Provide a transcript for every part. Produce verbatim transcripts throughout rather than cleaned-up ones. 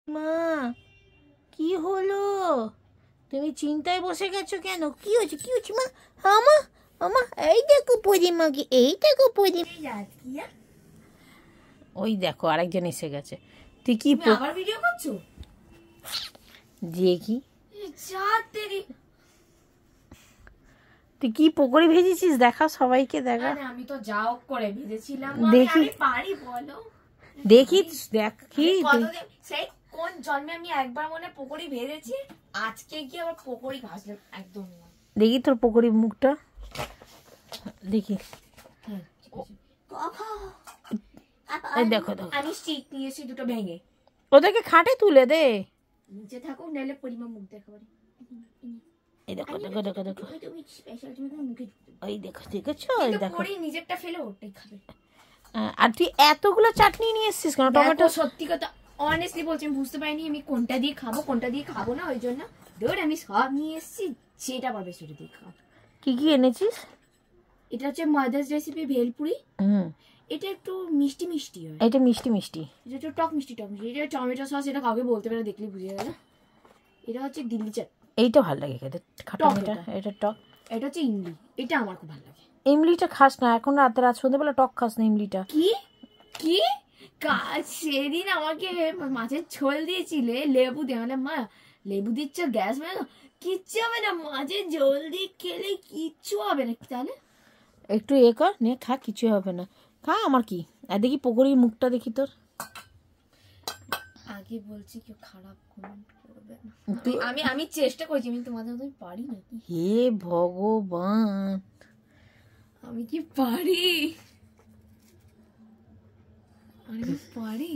মা কি হলো? তুমি চিন্তায় বসে গেছো কেন? কি হয়েছে কি হয়েছে মা? আমা আমা এই দেখো পরিমাকে, এই দেখো পরি। ওই দেখো আরেকজন এসে গেছে। তুই কি আবার ভিডিও করছো? দেখি তুই কি পকোড়ি ভেজেছিস, দেখা সবাইকে দেখা। আমি তো যাও করে ভেজেছিলাম, দেখি পারি বলো দেখি দেখি সেই কোন জন্মে আমি একবার মনে পকোড়ি ভেজেছি, আজকে কি আবার পকোড়ি ভাজলাম একদম না। দেখি তোর পকোড়ি মুখটা দেখি। দেখো দেখো আমি স্টিক নিয়েছি দুটো ভেঙে, ওদেরকে খাটে তুলে দে। নিচে থাকো নাহলে পরিমা মুখ দেখাবে। এই দেখো দেখো দেখো দেখো তুমি স্পেশাল তুমি মুখে ওই দেখো দেখেছো? ওই দেখো পরি নিজেরটা ফেলে ওটাই খাবে। আর তুই এতগুলো চাটনি নিয়ে এসেছিস কেন? টমেটো সত্যি কথা অনেস্টলি বলছি আমি বুঝতে পারিনি আমি কোনটা দিয়ে খাবো কোনটা দিয়ে খাবো না, ওই জন্য ধর আমি সব নিয়ে এসেছি, সেটা আবার বেশি দিয়ে খাবো। কি কি এনেছিস? এটা হচ্ছে মাদার্স রেসিপি ভেলপুরি। হুম, এটা একটু মিষ্টি মিষ্টি হয়। এটা মিষ্টি মিষ্টি, এটা একটু টক মিষ্টি টক মিষ্টি। এটা টমেটো সস, এটা কাউকে বলতে পারে দেখলে বুঝে যাবে। এটা হচ্ছে দিল্লি চাট, এইটা ভালো লাগে খেতে খাটা মিঠা। এটা টক। এটা হচ্ছে ইমলি, এটা আমার খুব ভালো লাগে। ইমলিটা খাস না এখন, রাতে রাত সন্ধ্যেবেলা টক খাস না ইমলিটা। কি কি সেদিন আমাকে মাছের ঝোল দিয়েছিলে লেবু দিয়ে, মানে মা লেবু দিচ্ছ গ্যাস মানে কিচ্ছু হবে না, মাছের ঝোল দিয়ে খেলে কিচ্ছু হবে না। তাহলে একটু এ কর নে খা, কিছু হবে না, খা। আমার কি আর দেখি পকোড়ির মুখটা দেখি তোর। আগে বলছি কেউ খারাপ কমেন্ট করবে না, আমি আমি চেষ্টা করছি, আমি তোমাদের মতো পারি নাকি? হে ভগবান, আমি কি পারি? আমি পারি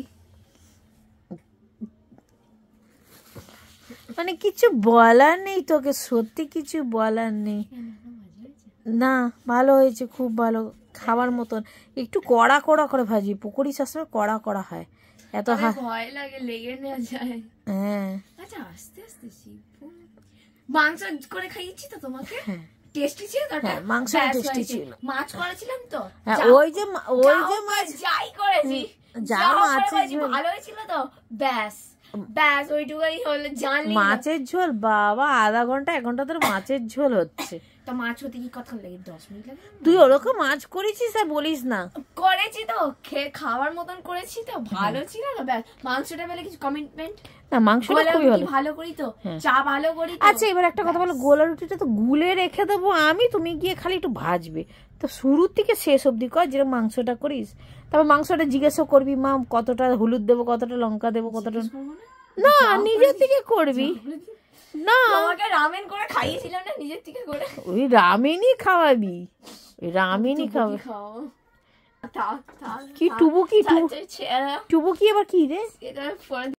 মানে কিছু বলার নেই তোকে, সত্যি কিছু বলার নেই। না ভালো হয়েছে, খুব ভালো, খাবার মতন। একটু কড়া কড়া করে ভাজি, পকোড়ি সবসময় কড়া কড়া হয়, এত ভয় লাগে লেগে না যায়। হ্যাঁ আচ্ছা আস্তে আস্তে শিখবো। মাংস করে খাইয়েছি তো তোমাকে, টেস্টি ছিল তো? হ্যাঁ মাংস টেস্টি ছিল। মাছ করেছিলাম তো, ওই যে ওই যে মাছ যাই করেছি যা মাছের ঝোল ভালো হয়েছিল তো, ব্যাস ব্যাস ওইটুকুই হলো। জানলি মাছের ঝোল বাবা আধা ঘন্টা এক ঘন্টা ধরে মাছের ঝোল হচ্ছে। তো মাছ হতে কি কতক্ষণ লাগে? দশ মিনিট লাগে। তুই ওরকম মাছ করেছিস আর বলিস না। করেছি তো, খেয়ে খাওয়ার মতন করেছি তো, ভালো ছিল না? ব্যাস মাংসটা বেলে কিছু কমিটমেন্ট না, মাংসটা খুবই ভালো, ভালো করি তো, চা ভালো করি। আচ্ছা এবার একটা কথা বলো, গোলা রুটিটা তো গুলে রেখে দেবো আমি, তুমি গিয়ে খালি একটু ভাজবে। তো শুরুর থেকে শেষ অবধি কর যেরকম মাংসটা করিস, তারপর মাংসটা জিজ্ঞাসা করবি মা কতটা হলুদ দেবো, কতটা লঙ্কা দেবো, কতটা না নিজের থেকে করবি। না আমাকে রামেন করে খাইয়েছিলাম না নিজের থেকে করে, ওই রামেনই খাওয়াবি, ওই রামেনই খাওয়াবি। কি টুবুকি? টুবুকি আবার কি রে?